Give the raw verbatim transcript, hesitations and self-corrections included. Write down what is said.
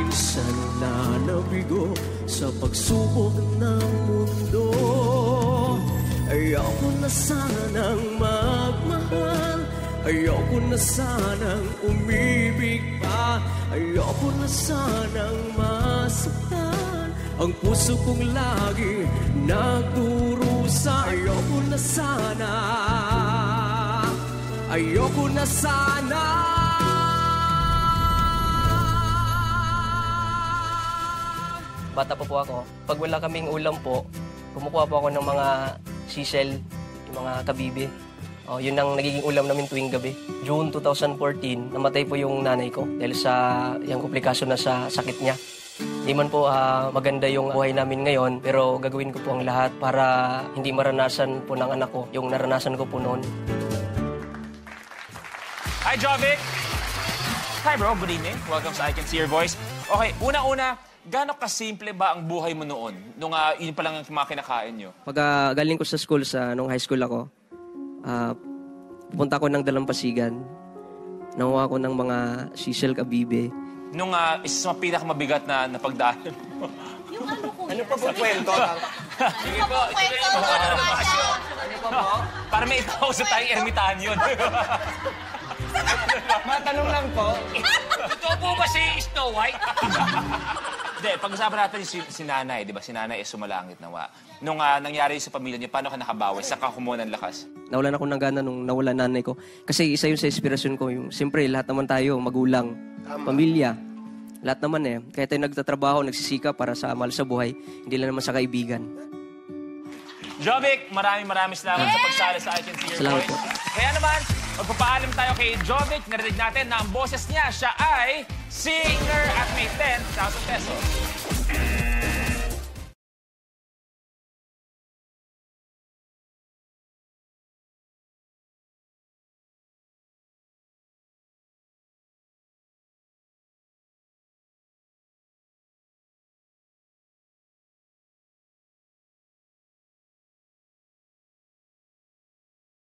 Minsan na nabigo sa pagsubok ng mundo. Ayaw ko na sanang magmahal, ayaw ko na sanang umibig pa, ayaw ko na sanang masaktan ang puso kong lagi nagdurusa. Ayaw ko na sana, ayaw ko na sana. Bata pa po ako. Pag wala kaming ulam po, kumukuha po ako ng mga sisel, yung mga kabibe. Oh, yun ang nagiging ulam namin tuwing gabi. June two thousand fourteen, namatay po yung nanay ko dahil sa yung komplikasyon na sa sakit niya. Di man po uh, maganda yung buhay namin ngayon, pero gagawin ko po ang lahat para hindi maranasan po ng anak ko yung naranasan ko po noon. Hi, Jovic! Hi, bro. Good evening. Welcome sa I Can See Your Voice. Okay, una-una, gaano kasimple ba ang buhay mo noon? Nung uh, yun pa lang ang mga kinakain nyo? Pag uh, galing ko sa school, sa nung high school ako, uh, pupunta ko ng Dalampasigan. Nakuha ko ng mga sisel kabibe. Nung uh, isa sa pinakamabigat na napagdaanan mo. Yung ano ko Ano pa po kwento? Sige po. kwento? Ano pa po? Para may itaw sa tayong ermitahan yun. Matanong lang po. Totoo po ba si Snow White? Hindi, pag-usapan natin si, si nanay, di ba? Si nanay is sumalangit nawa. Nung uh, nangyari sa pamilya niya, paano ka nakabawi? Saan ka kumuha ng lakas? Nawalan ako ng gana nung nawala nanay ko. Kasi isa yun sa inspirasyon ko. Yung, siyempre, lahat naman tayo, magulang, pamilya. Lahat naman eh. Kaya tayo nagtatrabaho, nagsisika para sa amal sa buhay. Hindi lang naman sa kaibigan. Jovic, maraming maraming salamat yes! sa pagsali sa I Can See Your Salamat Voice. po. Kaya naman, magpapaalam tayo kay Jovic. Narinig natin na ang boses niya, siya ay SEE-nger at may ten thousand pesos.